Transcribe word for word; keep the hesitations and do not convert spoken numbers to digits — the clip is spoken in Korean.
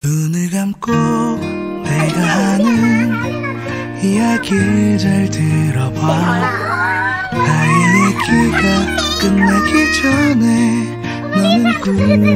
눈을 감고 내가 하는 이야기를 잘 들어봐. 나의 얘기가 끝나기 전에 너는 꿈을